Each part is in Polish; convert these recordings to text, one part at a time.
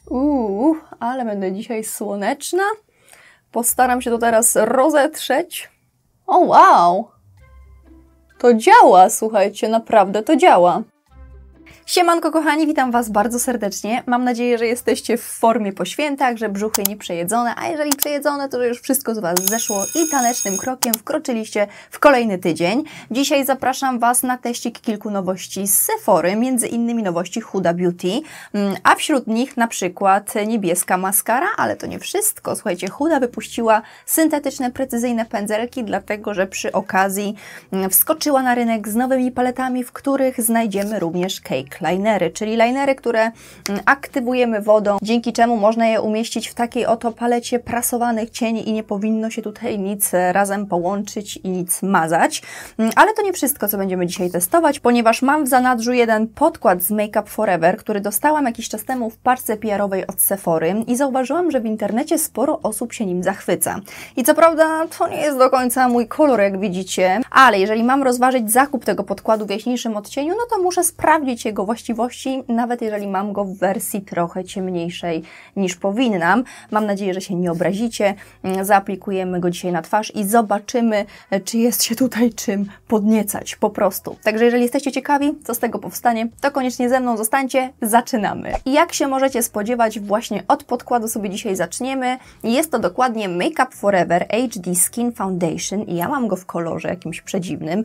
Ale będę dzisiaj słoneczna. Postaram się to teraz rozetrzeć. O wow! To działa, słuchajcie, naprawdę to działa. Siemanko kochani, witam Was bardzo serdecznie. Mam nadzieję, że jesteście w formie po świętach, że brzuchy nie przejedzone, a jeżeli przejedzone, to że już wszystko z Was zeszło i tanecznym krokiem wkroczyliście w kolejny tydzień. Dzisiaj zapraszam Was na teścik kilku nowości z Sephory, między innymi nowości Huda Beauty, a wśród nich na przykład niebieska maskara, ale to nie wszystko. Słuchajcie, Huda wypuściła syntetyczne, precyzyjne pędzelki, dlatego że przy okazji wskoczyła na rynek z nowymi paletami, w których znajdziemy również cake linery, czyli linery, które aktywujemy wodą, dzięki czemu można je umieścić w takiej oto palecie prasowanych cieni i nie powinno się tutaj nic razem połączyć i nic mazać. Ale to nie wszystko, co będziemy dzisiaj testować, ponieważ mam w zanadrzu jeden podkład z Make Up For Ever, który dostałam jakiś czas temu w parce PR-owej od Sephory i zauważyłam, że w internecie sporo osób się nim zachwyca. I co prawda to nie jest do końca mój kolor, jak widzicie, ale jeżeli mam rozważyć zakup tego podkładu w jaśniejszym odcieniu, no to muszę sprawdzić jego właściwości, nawet jeżeli mam go w wersji trochę ciemniejszej niż powinnam. Mam nadzieję, że się nie obrazicie. Zaaplikujemy go dzisiaj na twarz i zobaczymy, czy jest się tutaj czym podniecać, po prostu. Także jeżeli jesteście ciekawi, co z tego powstanie, to koniecznie ze mną zostańcie. Zaczynamy. I jak się możecie spodziewać, właśnie od podkładu sobie dzisiaj zaczniemy. Jest to dokładnie Make Up For Ever HD Skin Foundation i ja mam go w kolorze jakimś przedziwnym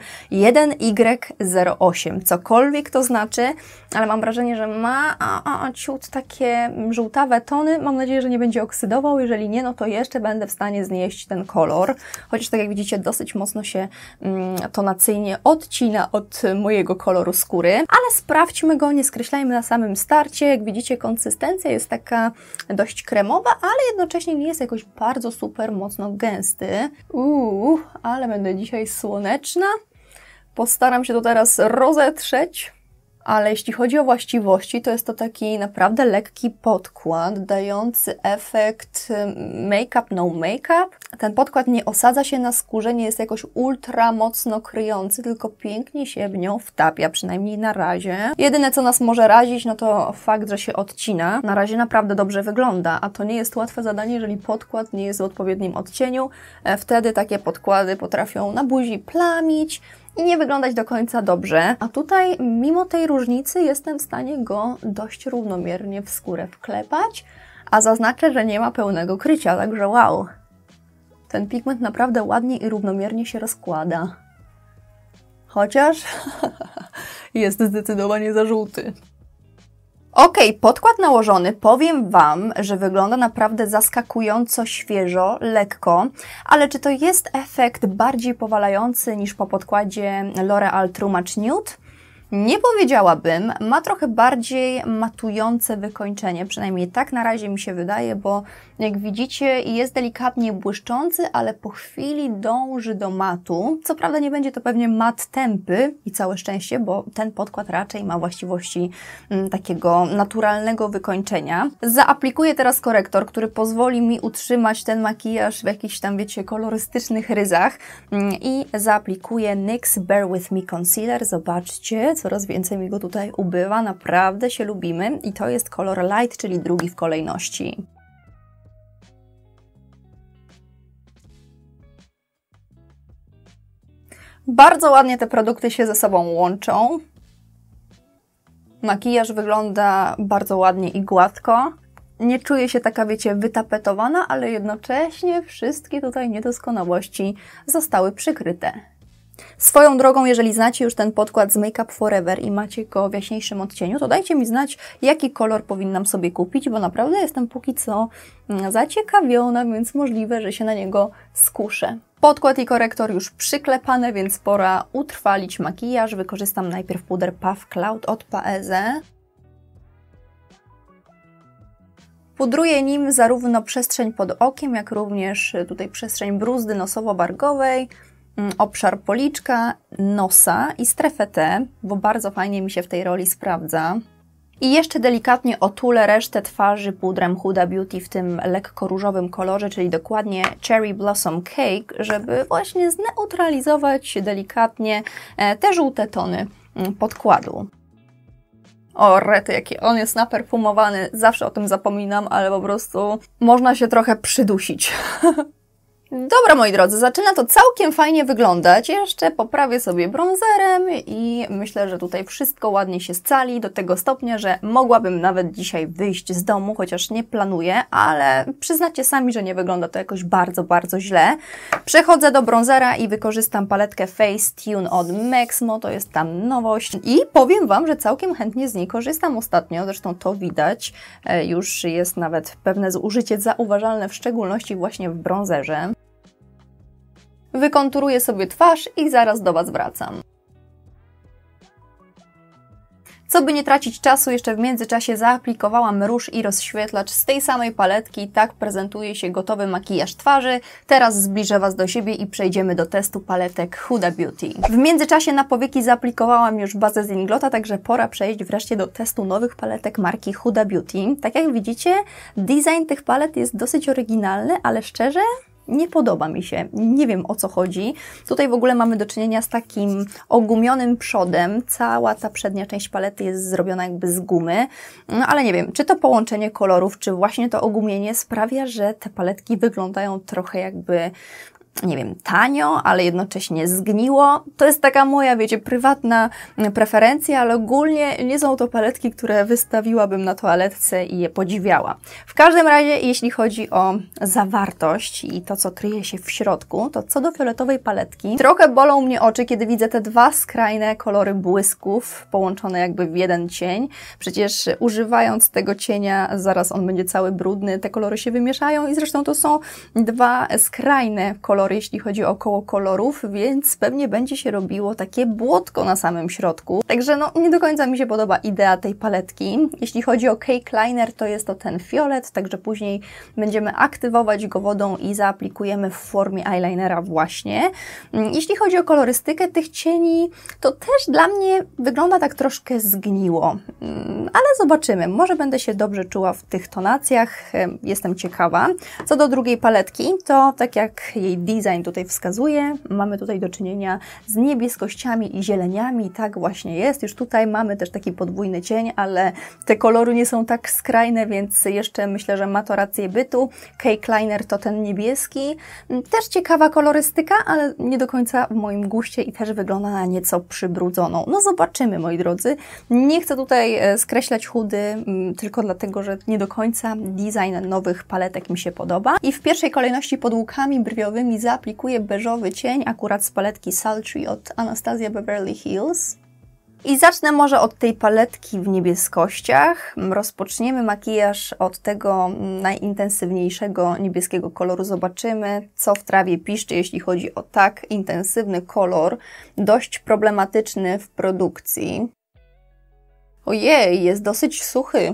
1Y08, cokolwiek to znaczy, ale mam wrażenie, że ma ciut takie żółtawe tony. Mam nadzieję, że nie będzie oksydował. Jeżeli nie, no to jeszcze będę w stanie znieść ten kolor. Chociaż tak jak widzicie, dosyć mocno się tonacyjnie odcina od mojego koloru skóry. Ale sprawdźmy go, nie skreślajmy na samym starcie. Jak widzicie, konsystencja jest taka dość kremowa, ale jednocześnie nie jest jakoś bardzo super mocno gęsty. Ale będę dzisiaj słoneczna. Postaram się to teraz rozetrzeć. Ale jeśli chodzi o właściwości, to jest to taki naprawdę lekki podkład, dający efekt make-up, no make-up. Ten podkład nie osadza się na skórze, nie jest jakoś ultra mocno kryjący, tylko pięknie się w nią wtapia, przynajmniej na razie. Jedyne, co nas może razić, no to fakt, że się odcina. Na razie naprawdę dobrze wygląda, a to nie jest łatwe zadanie, jeżeli podkład nie jest w odpowiednim odcieniu. Wtedy takie podkłady potrafią na buzi plamić i nie wyglądać do końca dobrze. A tutaj, mimo tej różnicy, jestem w stanie go dość równomiernie w skórę wklepać, a zaznaczę, że nie ma pełnego krycia, także wow. Ten pigment naprawdę ładnie i równomiernie się rozkłada. Chociaż jest zdecydowanie za żółty. Ok, podkład nałożony, powiem Wam, że wygląda naprawdę zaskakująco świeżo, lekko, ale czy to jest efekt bardziej powalający niż po podkładzie L'Oréal True Match Nude? Nie powiedziałabym, ma trochę bardziej matujące wykończenie, przynajmniej tak na razie mi się wydaje, bo jak widzicie jest delikatnie błyszczący, ale po chwili dąży do matu. Co prawda nie będzie to pewnie mat tępy i całe szczęście, bo ten podkład raczej ma właściwości takiego naturalnego wykończenia. Zaaplikuję teraz korektor, który pozwoli mi utrzymać ten makijaż w jakichś tam, wiecie, kolorystycznych ryzach i zaaplikuję NYX Bare With Me Concealer. Zobaczcie, coraz więcej mi go tutaj ubywa, naprawdę się lubimy i to jest kolor light, czyli drugi w kolejności. Bardzo ładnie te produkty się ze sobą łączą. Makijaż wygląda bardzo ładnie i gładko. Nie czuję się taka, wiecie, wytapetowana, ale jednocześnie wszystkie tutaj niedoskonałości zostały przykryte. Swoją drogą, jeżeli znacie już ten podkład z Make Up For Ever i macie go w jaśniejszym odcieniu, to dajcie mi znać, jaki kolor powinnam sobie kupić, bo naprawdę jestem póki co zaciekawiona, więc możliwe, że się na niego skuszę. Podkład i korektor już przyklepane, więc pora utrwalić makijaż. Wykorzystam najpierw puder Puff Cloud od Paese. Pudruję nim zarówno przestrzeń pod okiem, jak również tutaj przestrzeń bruzdy nosowo-wargowej, obszar policzka, nosa i strefę T, bo bardzo fajnie mi się w tej roli sprawdza. I jeszcze delikatnie otulę resztę twarzy pudrem Huda Beauty w tym lekko różowym kolorze, czyli dokładnie Cherry Blossom Cake, żeby właśnie zneutralizować delikatnie te żółte tony podkładu. O, rety, jaki on jest naperfumowany. Zawsze o tym zapominam, ale po prostu można się trochę przydusić. Dobra, moi drodzy, zaczyna to całkiem fajnie wyglądać. Jeszcze poprawię sobie bronzerem i myślę, że tutaj wszystko ładnie się scali do tego stopnia, że mogłabym nawet dzisiaj wyjść z domu, chociaż nie planuję, ale przyznacie sami, że nie wygląda to jakoś bardzo, bardzo źle. Przechodzę do bronzera i wykorzystam paletkę Facetune od Maxmo, to jest tam nowość i powiem Wam, że całkiem chętnie z niej korzystam ostatnio, zresztą to widać. Już jest nawet pewne zużycie zauważalne, w szczególności właśnie w bronzerze. Wykonturuję sobie twarz i zaraz do Was wracam. Co by nie tracić czasu, jeszcze w międzyczasie zaaplikowałam róż i rozświetlacz z tej samej paletki. Tak prezentuje się gotowy makijaż twarzy. Teraz zbliżę Was do siebie i przejdziemy do testu paletek Huda Beauty. W międzyczasie na powieki zaaplikowałam już bazę z Inglota, także pora przejść wreszcie do testu nowych paletek marki Huda Beauty. Tak jak widzicie, design tych palet jest dosyć oryginalny, ale szczerze, nie podoba mi się. Nie wiem, o co chodzi. Tutaj w ogóle mamy do czynienia z takim ogumionym przodem. Cała ta przednia część palety jest zrobiona jakby z gumy. No ale nie wiem, czy to połączenie kolorów, czy właśnie to ogumienie sprawia, że te paletki wyglądają trochę jakby, nie wiem, tanio, ale jednocześnie zgniło. To jest taka moja, wiecie, prywatna preferencja, ale ogólnie nie są to paletki, które wystawiłabym na toaletce i je podziwiała. W każdym razie, jeśli chodzi o zawartość i to, co kryje się w środku, to co do fioletowej paletki, trochę bolą mnie oczy, kiedy widzę te dwa skrajne kolory błysków połączone jakby w jeden cień. Przecież używając tego cienia, zaraz on będzie cały brudny, te kolory się wymieszają i zresztą to są dwa skrajne kolory, jeśli chodzi o koło kolorów, więc pewnie będzie się robiło takie błotko na samym środku. Także no, nie do końca mi się podoba idea tej paletki. Jeśli chodzi o Cake Liner, to jest to ten fiolet, także później będziemy aktywować go wodą i zaaplikujemy w formie eyelinera właśnie. Jeśli chodzi o kolorystykę tych cieni, to też dla mnie wygląda tak troszkę zgniło, ale zobaczymy. Może będę się dobrze czuła w tych tonacjach, jestem ciekawa. Co do drugiej paletki, to tak jak jej design tutaj wskazuje, mamy tutaj do czynienia z niebieskościami i zieleniami, tak właśnie jest. Już tutaj mamy też taki podwójny cień, ale te kolory nie są tak skrajne, więc jeszcze myślę, że ma to rację bytu. Cake Liner to ten niebieski. Też ciekawa kolorystyka, ale nie do końca w moim guście i też wygląda na nieco przybrudzoną. No zobaczymy, moi drodzy. Nie chcę tutaj skreślać Hudy, tylko dlatego, że nie do końca design nowych paletek mi się podoba. I w pierwszej kolejności pod łukami brwiowymi zaaplikuję beżowy cień, akurat z paletki Sultry od Anastasia Beverly Hills. I zacznę może od tej paletki w niebieskościach. Rozpoczniemy makijaż od tego najintensywniejszego niebieskiego koloru. Zobaczymy, co w trawie piszczy, jeśli chodzi o tak intensywny kolor, dość problematyczny w produkcji. Ojej, jest dosyć suchy.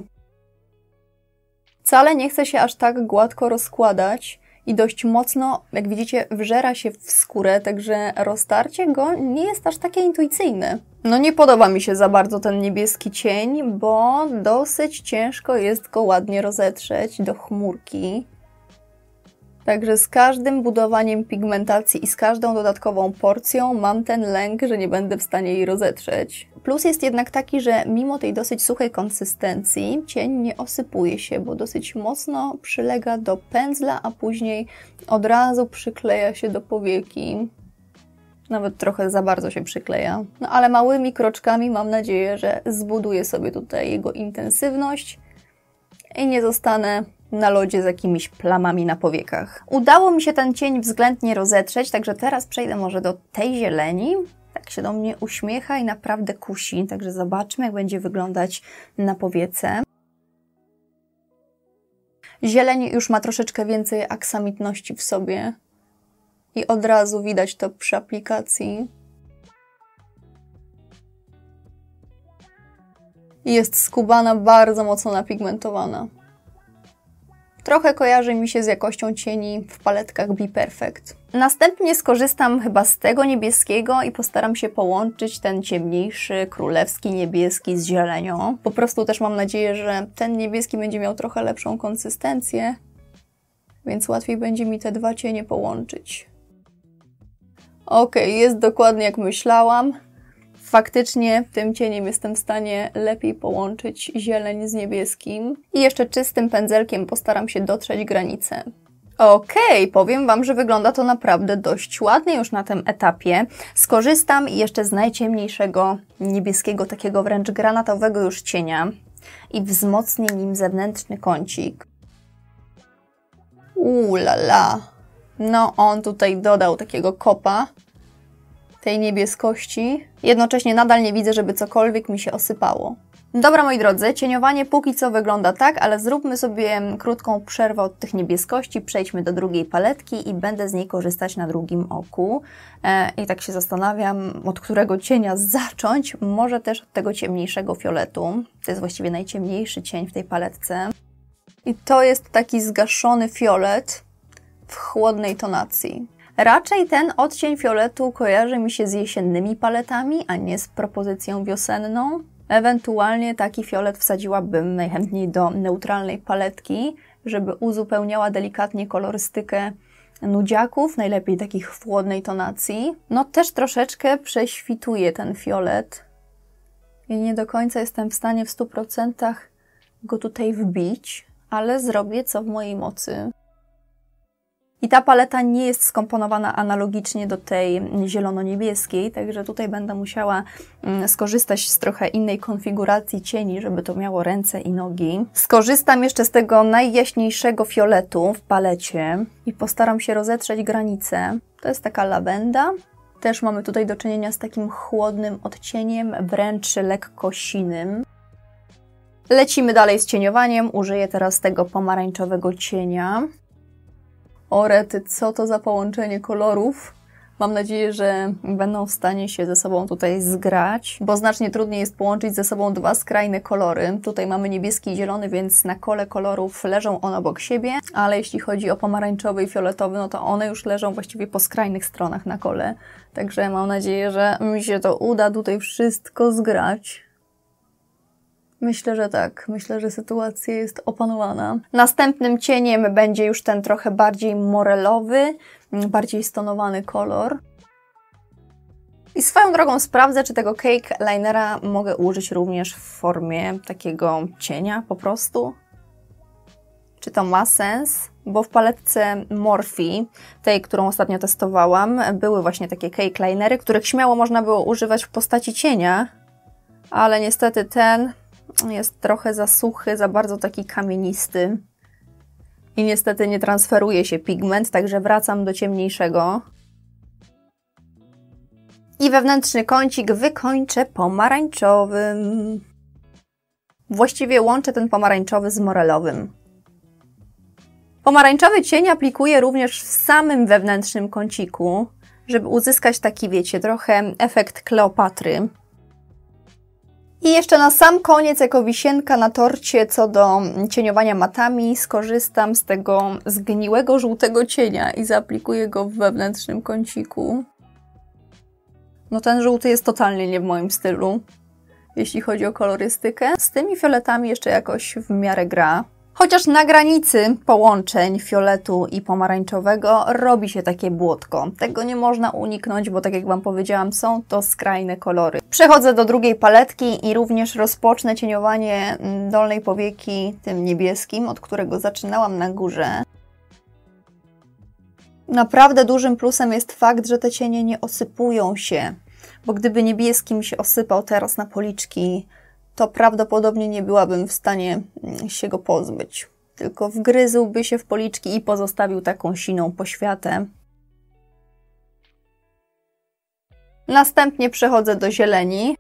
Wcale nie chce się aż tak gładko rozkładać i dość mocno, jak widzicie, wżera się w skórę, także roztarcie go nie jest aż takie intuicyjne. No nie podoba mi się za bardzo ten niebieski cień, bo dosyć ciężko jest go ładnie rozetrzeć do chmurki. Także z każdym budowaniem pigmentacji i z każdą dodatkową porcją mam ten lęk, że nie będę w stanie jej rozetrzeć. Plus jest jednak taki, że mimo tej dosyć suchej konsystencji cień nie osypuje się, bo dosyć mocno przylega do pędzla, a później od razu przykleja się do powieki. Nawet trochę za bardzo się przykleja. No ale małymi kroczkami mam nadzieję, że zbuduję sobie tutaj jego intensywność i nie zostanę na lodzie z jakimiś plamami na powiekach. Udało mi się ten cień względnie rozetrzeć, także teraz przejdę może do tej zieleni. Tak się do mnie uśmiecha i naprawdę kusi, także zobaczmy, jak będzie wyglądać na powiece. Zieleń już ma troszeczkę więcej aksamitności w sobie i od razu widać to przy aplikacji. Jest skubana, bardzo mocno napigmentowana. Trochę kojarzy mi się z jakością cieni w paletkach Be Perfect. Następnie skorzystam chyba z tego niebieskiego i postaram się połączyć ten ciemniejszy, królewski niebieski z zielenią. Po prostu też mam nadzieję, że ten niebieski będzie miał trochę lepszą konsystencję, więc łatwiej będzie mi te dwa cienie połączyć. Ok, jest dokładnie jak myślałam. Faktycznie tym cieniem jestem w stanie lepiej połączyć zieleń z niebieskim. I jeszcze czystym pędzelkiem postaram się dotrzeć granicę. Okej, powiem Wam, że wygląda to naprawdę dość ładnie już na tym etapie. Skorzystam jeszcze z najciemniejszego niebieskiego, takiego wręcz granatowego już cienia i wzmocnię nim zewnętrzny kącik. La. No on tutaj dodał takiego kopa tej niebieskości. Jednocześnie nadal nie widzę, żeby cokolwiek mi się osypało. Dobra, moi drodzy, cieniowanie póki co wygląda tak, ale zróbmy sobie krótką przerwę od tych niebieskości, przejdźmy do drugiej paletki i będę z niej korzystać na drugim oku. I tak się zastanawiam, od którego cienia zacząć. Może też od tego ciemniejszego fioletu. To jest właściwie najciemniejszy cień w tej paletce. I to jest taki zgaszony fiolet w chłodnej tonacji. Raczej ten odcień fioletu kojarzy mi się z jesiennymi paletami, a nie z propozycją wiosenną. Ewentualnie taki fiolet wsadziłabym najchętniej do neutralnej paletki, żeby uzupełniała delikatnie kolorystykę nudziaków, najlepiej takich w chłodnej tonacji. No też troszeczkę prześwituje ten fiolet i nie do końca jestem w stanie w 100% go tutaj wbić, ale zrobię co w mojej mocy. I ta paleta nie jest skomponowana analogicznie do tej zielono-niebieskiej, także tutaj będę musiała skorzystać z trochę innej konfiguracji cieni, żeby to miało ręce i nogi. Skorzystam jeszcze z tego najjaśniejszego fioletu w palecie i postaram się rozetrzeć granicę. To jest taka lawenda. Też mamy tutaj do czynienia z takim chłodnym odcieniem, wręcz lekko sinym. Lecimy dalej z cieniowaniem. Użyję teraz tego pomarańczowego cienia. O rety, co to za połączenie kolorów. Mam nadzieję, że będą w stanie się ze sobą tutaj zgrać, bo znacznie trudniej jest połączyć ze sobą dwa skrajne kolory. Tutaj mamy niebieski i zielony, więc na kole kolorów leżą one obok siebie, ale jeśli chodzi o pomarańczowy i fioletowy, no to one już leżą właściwie po skrajnych stronach na kole. Także mam nadzieję, że mi się to uda tutaj wszystko zgrać. Myślę, że tak. Myślę, że sytuacja jest opanowana. Następnym cieniem będzie już ten trochę bardziej morelowy, bardziej stonowany kolor. I swoją drogą sprawdzę, czy tego cake linera mogę użyć również w formie takiego cienia po prostu. Czy to ma sens? Bo w paletce Morphe, tej, którą ostatnio testowałam, były właśnie takie cake linery, których śmiało można było używać w postaci cienia, ale niestety ten jest trochę za suchy, za bardzo taki kamienisty i niestety nie transferuje się pigment, także wracam do ciemniejszego. I wewnętrzny kącik wykończę pomarańczowym. Właściwie łączę ten pomarańczowy z morelowym. Pomarańczowy cień aplikuję również w samym wewnętrznym kąciku, żeby uzyskać taki, wiecie, trochę efekt Kleopatry. I jeszcze na sam koniec, jako wisienka na torcie co do cieniowania matami, skorzystam z tego zgniłego żółtego cienia i zaaplikuję go w wewnętrznym kąciku. No ten żółty jest totalnie nie w moim stylu, jeśli chodzi o kolorystykę. Z tymi fioletami jeszcze jakoś w miarę gra. Chociaż na granicy połączeń fioletu i pomarańczowego robi się takie błotko. Tego nie można uniknąć, bo tak jak Wam powiedziałam, są to skrajne kolory. Przechodzę do drugiej paletki i również rozpocznę cieniowanie dolnej powieki tym niebieskim, od którego zaczynałam na górze. Naprawdę dużym plusem jest fakt, że te cienie nie osypują się, bo gdyby niebieski mi się osypał teraz na policzki, to prawdopodobnie nie byłabym w stanie się go pozbyć. Tylko wgryzłby się w policzki i pozostawił taką siną poświatę. Następnie przechodzę do zieleni,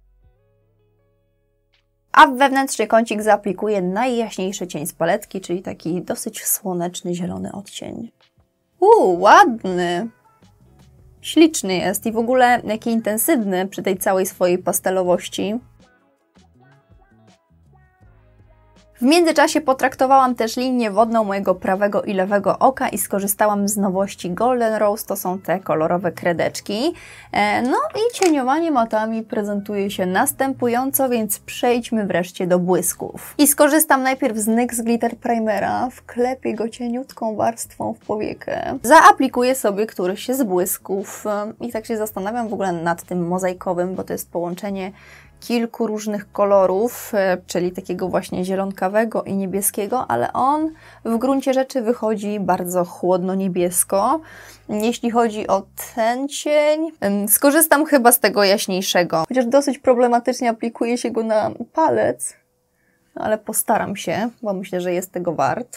a w wewnętrzny kącik zaaplikuję najjaśniejszy cień z paletki, czyli taki dosyć słoneczny, zielony odcień. Ładny! Śliczny jest i w ogóle jaki intensywny przy tej całej swojej pastelowości. W międzyczasie potraktowałam też linię wodną mojego prawego i lewego oka i skorzystałam z nowości Golden Rose, to są te kolorowe kredeczki. No i cieniowanie matami prezentuje się następująco, więc przejdźmy wreszcie do błysków. I skorzystam najpierw z NYX Glitter Primera, wklepię go cieniutką warstwą w powiekę. Zaaplikuję sobie któryś z błysków i tak się zastanawiam w ogóle nad tym mozaikowym, bo to jest połączenie kilku różnych kolorów, czyli takiego właśnie zielonkawego i niebieskiego, ale on w gruncie rzeczy wychodzi bardzo chłodno-niebiesko. Jeśli chodzi o ten cień, skorzystam chyba z tego jaśniejszego. Chociaż dosyć problematycznie aplikuje się go na palec, ale postaram się, bo myślę, że jest tego wart.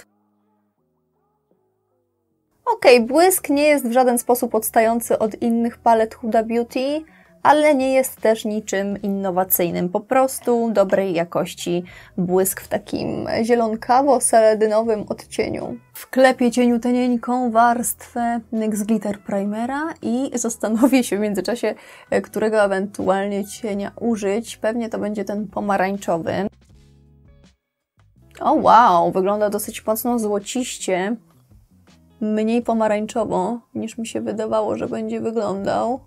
Okej, błysk nie jest w żaden sposób odstający od innych palet Huda Beauty, ale nie jest też niczym innowacyjnym. Po prostu dobrej jakości błysk w takim zielonkawo-seledynowym odcieniu. Wklepię cieniuteńką warstwę NYX Glitter Primera i zastanowię się w międzyczasie, którego ewentualnie cienia użyć. Pewnie to będzie ten pomarańczowy. O wow, wygląda dosyć mocno złociście. Mniej pomarańczowo, niż mi się wydawało, że będzie wyglądał.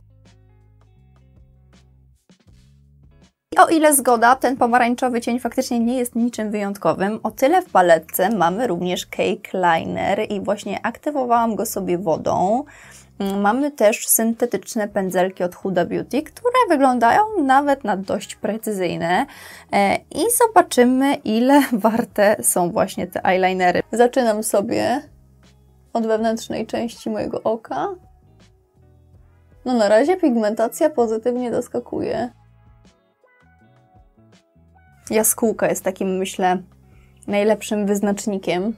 O ile zgoda, ten pomarańczowy cień faktycznie nie jest niczym wyjątkowym, o tyle w paletce mamy również Cake Liner i właśnie aktywowałam go sobie wodą. Mamy też syntetyczne pędzelki od Huda Beauty, które wyglądają nawet na dość precyzyjne i zobaczymy, ile warte są właśnie te eyelinery. Zaczynam sobie od wewnętrznej części mojego oka. No na razie pigmentacja pozytywnie zaskakuje. Jaskółka jest takim, myślę, najlepszym wyznacznikiem.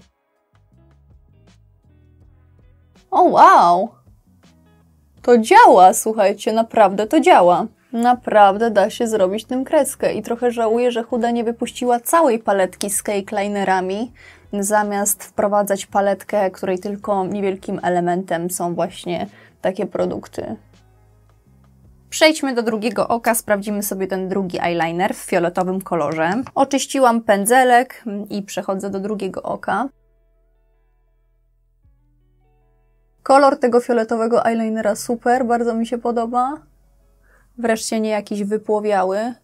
O wow! To działa, słuchajcie, naprawdę to działa. Naprawdę da się zrobić tym kreskę i trochę żałuję, że Huda nie wypuściła całej paletki z cake linerami, zamiast wprowadzać paletkę, której tylko niewielkim elementem są właśnie takie produkty. Przejdźmy do drugiego oka, sprawdzimy sobie ten drugi eyeliner w fioletowym kolorze. Oczyściłam pędzelek i przechodzę do drugiego oka. Kolor tego fioletowego eyelinera super, bardzo mi się podoba. Wreszcie nie jakiś wypłowiały.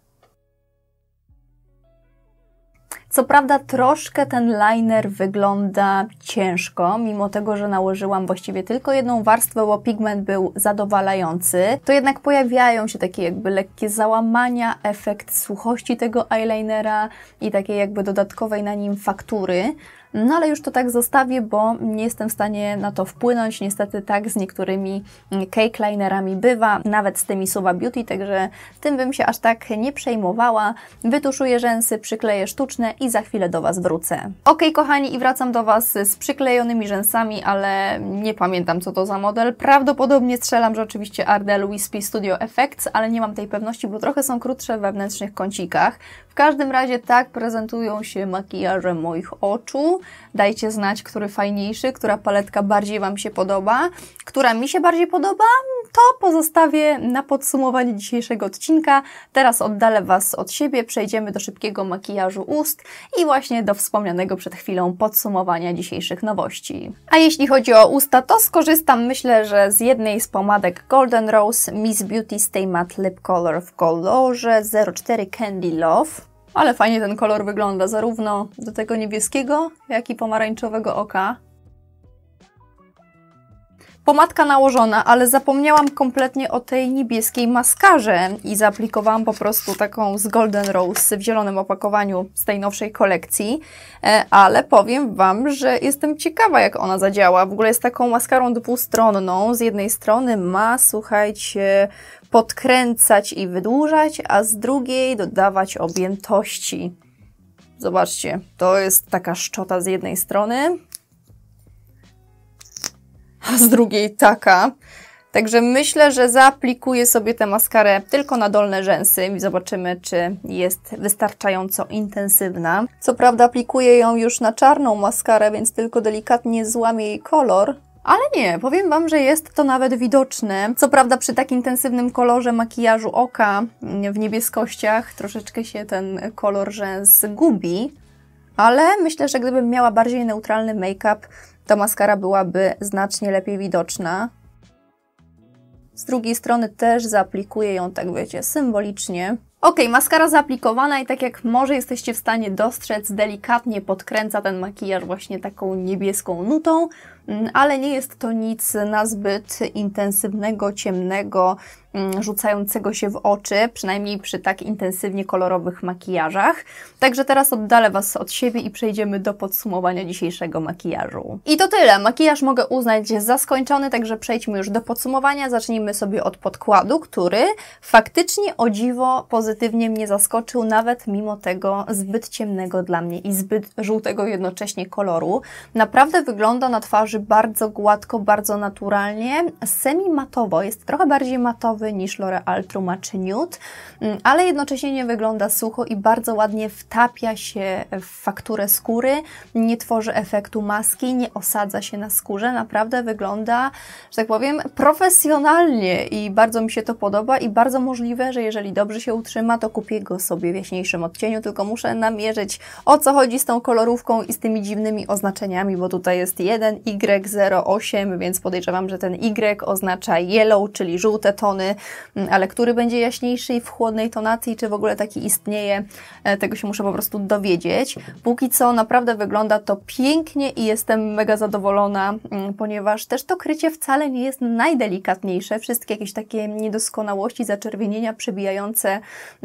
Co prawda troszkę ten liner wygląda ciężko, mimo tego, że nałożyłam właściwie tylko jedną warstwę, bo pigment był zadowalający, to jednak pojawiają się takie jakby lekkie załamania, efekt suchości tego eyelinera i takiej jakby dodatkowej na nim faktury. No ale już to tak zostawię, bo nie jestem w stanie na to wpłynąć. Niestety tak z niektórymi cake linerami bywa, nawet z tymi Suva Beauty, także tym bym się aż tak nie przejmowała. Wytuszuję rzęsy, przykleję sztuczne i za chwilę do Was wrócę. Ok, kochani, i wracam do Was z przyklejonymi rzęsami, ale nie pamiętam, co to za model. Prawdopodobnie strzelam, że oczywiście Ardell Wispy Studio Effects, ale nie mam tej pewności, bo trochę są krótsze w wewnętrznych kącikach. W każdym razie tak prezentują się makijaże moich oczu. Dajcie znać, który fajniejszy, która paletka bardziej Wam się podoba. Która mi się bardziej podoba, to pozostawię na podsumowanie dzisiejszego odcinka. Teraz oddalę Was od siebie, przejdziemy do szybkiego makijażu ust i właśnie do wspomnianego przed chwilą podsumowania dzisiejszych nowości. A jeśli chodzi o usta, to skorzystam, myślę, że z jednej z pomadek Golden Rose Miss Beauty Stay Matte Lip Color w kolorze 04 Candy Love. Ale fajnie ten kolor wygląda, zarówno do tego niebieskiego, jak i pomarańczowego oka. Pomadka nałożona, ale zapomniałam kompletnie o tej niebieskiej maskarze i zaaplikowałam po prostu taką z Golden Rose w zielonym opakowaniu z tej nowszej kolekcji, ale powiem Wam, że jestem ciekawa, jak ona zadziała. W ogóle jest taką maskarą dwustronną. Z jednej strony ma, słuchajcie, podkręcać i wydłużać, a z drugiej dodawać objętości. Zobaczcie, to jest taka szczota z jednej strony, a z drugiej taka. Także myślę, że zaaplikuję sobie tę maskarę tylko na dolne rzęsy i zobaczymy, czy jest wystarczająco intensywna. Co prawda aplikuję ją już na czarną maskarę, więc tylko delikatnie złamię jej kolor. Ale nie, powiem Wam, że jest to nawet widoczne. Co prawda przy tak intensywnym kolorze makijażu oka w niebieskościach troszeczkę się ten kolor rzęs gubi, ale myślę, że gdybym miała bardziej neutralny make-up, to maskara byłaby znacznie lepiej widoczna. Z drugiej strony też zaaplikuję ją, tak wiecie, symbolicznie. Ok, maskara zaaplikowana i tak jak może jesteście w stanie dostrzec, delikatnie podkręca ten makijaż właśnie taką niebieską nutą, ale nie jest to nic nazbyt intensywnego, ciemnego, rzucającego się w oczy, przynajmniej przy tak intensywnie kolorowych makijażach. Także teraz oddalę Was od siebie i przejdziemy do podsumowania dzisiejszego makijażu. I to tyle. Makijaż mogę uznać za skończony, także przejdźmy już do podsumowania. Zacznijmy sobie od podkładu, który faktycznie o dziwo pozytywnie mnie zaskoczył, nawet mimo tego zbyt ciemnego dla mnie i zbyt żółtego jednocześnie koloru. Naprawdę wygląda na twarzy bardzo gładko, bardzo naturalnie, semi-matowo. Jest trochę bardziej matowy niż L'Oréal True Match Nude, ale jednocześnie nie wygląda sucho i bardzo ładnie wtapia się w fakturę skóry, nie tworzy efektu maski, nie osadza się na skórze. Naprawdę wygląda, że tak powiem, profesjonalnie i bardzo mi się to podoba i bardzo możliwe, że jeżeli dobrze się utrzyma, to kupię go sobie w jaśniejszym odcieniu, tylko muszę namierzyć, o co chodzi z tą kolorówką i z tymi dziwnymi oznaczeniami, bo tutaj jest 1Y08, więc podejrzewam, że ten Y oznacza yellow, czyli żółte tony, ale który będzie jaśniejszy i w chłodnej tonacji, czy w ogóle taki istnieje, tego się muszę po prostu dowiedzieć. Póki co naprawdę wygląda to pięknie i jestem mega zadowolona, ponieważ też to krycie wcale nie jest najdelikatniejsze. Wszystkie jakieś takie niedoskonałości, zaczerwienienia przebijające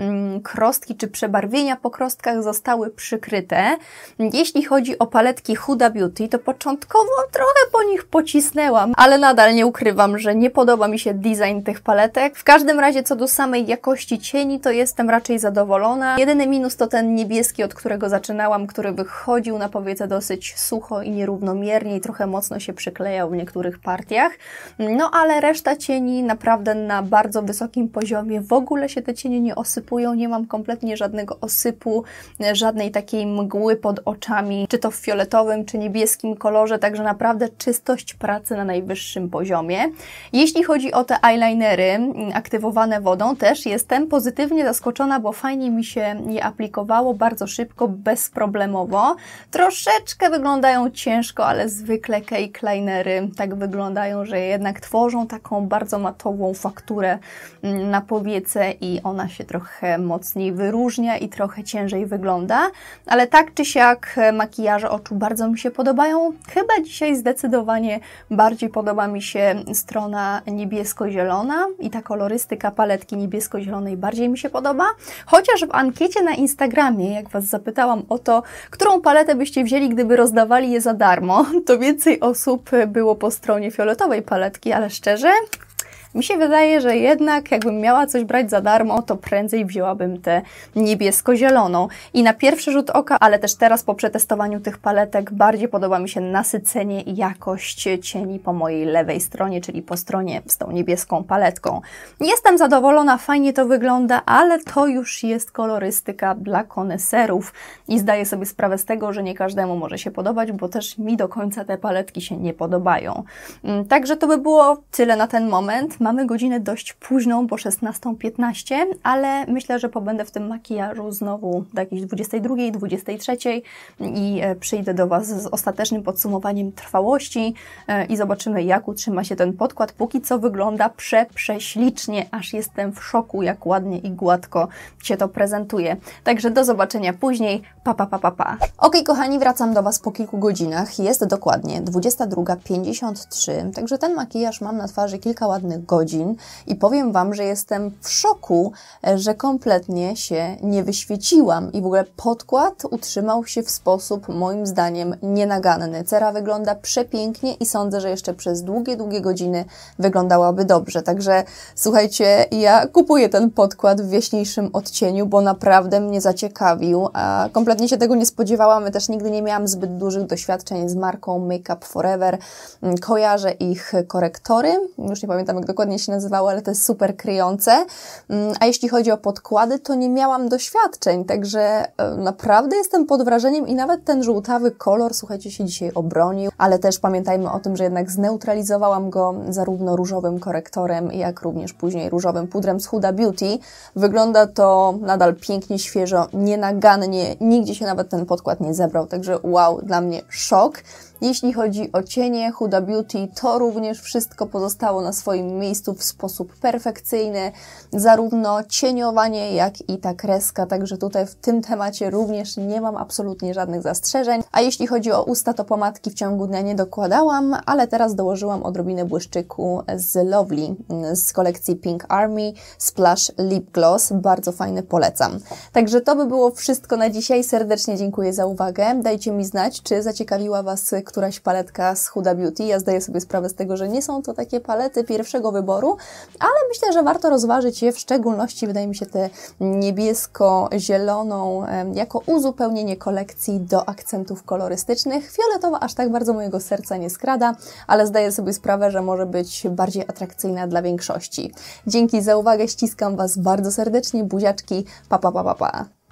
krostki czy przebarwienia po krostkach zostały przykryte. Jeśli chodzi o paletki Huda Beauty, to początkowo trochę po nich pocisnęłam, ale nadal nie ukrywam, że nie podoba mi się design tych paletek. W każdym razie co do samej jakości cieni, to jestem raczej zadowolona. Jedyny minus to ten niebieski, od którego zaczynałam, który wychodził na powiece dosyć sucho i nierównomiernie i trochę mocno się przyklejał w niektórych partiach. No ale reszta cieni naprawdę na bardzo wysokim poziomie. W ogóle się te cienie nie osypują, nie mam kompletnie żadnego osypu, żadnej takiej mgły pod oczami, czy to w fioletowym, czy niebieskim kolorze, także naprawdę czystość pracy na najwyższym poziomie. Jeśli chodzi o te eyelinery aktywowane wodą, też jestem pozytywnie zaskoczona, bo fajnie mi się je aplikowało, bardzo szybko, bezproblemowo. Troszeczkę wyglądają ciężko, ale zwykle cake linery tak wyglądają, że jednak tworzą taką bardzo matową fakturę na powiece i ona się trochę mocniej wyróżnia i trochę ciężej wygląda, ale tak czy siak makijaże oczu bardzo mi się podobają. Chyba dzisiaj zdecydowanie bardziej podoba mi się strona niebiesko-zielona i ta kolorystyka paletki niebiesko-zielonej bardziej mi się podoba, chociaż w ankiecie na Instagramie, jak Was zapytałam o to, którą paletę byście wzięli, gdyby rozdawali je za darmo, to więcej osób było po stronie fioletowej paletki, ale szczerze, mi się wydaje, że jednak jakbym miała coś brać za darmo, to prędzej wzięłabym tę niebiesko-zieloną. I na pierwszy rzut oka, ale też teraz po przetestowaniu tych paletek bardziej podoba mi się nasycenie i jakość cieni po mojej lewej stronie, czyli po stronie z tą niebieską paletką. Jestem zadowolona, fajnie to wygląda, ale to już jest kolorystyka dla koneserów i zdaję sobie sprawę z tego, że nie każdemu może się podobać, bo też mi do końca te paletki się nie podobają. Także to by było tyle na ten moment. Mamy godzinę dość późną, bo 16:15, ale myślę, że pobędę w tym makijażu znowu do jakiejś 22, 23 i przyjdę do Was z ostatecznym podsumowaniem trwałości i zobaczymy, jak utrzyma się ten podkład. Póki co wygląda prześlicznie, aż jestem w szoku, jak ładnie i gładko się to prezentuje. Także do zobaczenia później. Pa, pa, pa, pa, pa. Ok, kochani, wracam do Was po kilku godzinach. Jest dokładnie 22:53, także ten makijaż mam na twarzy kilka ładnych godzin i powiem Wam, że jestem w szoku, że kompletnie się nie wyświeciłam i w ogóle podkład utrzymał się w sposób moim zdaniem nienaganny. Cera wygląda przepięknie i sądzę, że jeszcze przez długie godziny wyglądałaby dobrze. Także słuchajcie, ja kupuję ten podkład w jaśniejszym odcieniu, bo naprawdę mnie zaciekawił, a kompletnie się tego nie spodziewałam. Też nigdy nie miałam zbyt dużych doświadczeń z marką Make Up For Ever. Kojarzę ich korektory, już nie pamiętam jak dokładnie dokładnie się nazywało, ale to jest super kryjące. A jeśli chodzi o podkłady, to nie miałam doświadczeń, także naprawdę jestem pod wrażeniem i nawet ten żółtawy kolor, słuchajcie, się dzisiaj obronił, ale też pamiętajmy o tym, że jednak zneutralizowałam go zarówno różowym korektorem, jak również później różowym pudrem z Huda Beauty. Wygląda to nadal pięknie, świeżo, nienagannie, nigdzie się nawet ten podkład nie zebrał, także wow, dla mnie szok. Jeśli chodzi o cienie Huda Beauty, to również wszystko pozostało na swoim miejscu w sposób perfekcyjny, zarówno cieniowanie, jak i ta kreska, także tutaj w tym temacie również nie mam absolutnie żadnych zastrzeżeń. A jeśli chodzi o usta, to pomadki w ciągu dnia nie dokładałam, ale teraz dołożyłam odrobinę błyszczyku z Lovely z kolekcji Pink Army Splash Lip Gloss, bardzo fajny, polecam. Także to by było wszystko na dzisiaj, serdecznie dziękuję za uwagę, dajcie mi znać, czy zaciekawiła Was któraś paletka z Huda Beauty. Ja zdaję sobie sprawę z tego, że nie są to takie palety pierwszego wyboru, ale myślę, że warto rozważyć je, w szczególności wydaje mi się tę niebiesko-zieloną jako uzupełnienie kolekcji do akcentów kolorystycznych. Fioletowa aż tak bardzo mojego serca nie skrada, ale zdaję sobie sprawę, że może być bardziej atrakcyjna dla większości. Dzięki za uwagę, ściskam Was bardzo serdecznie, buziaczki, pa pa pa pa pa.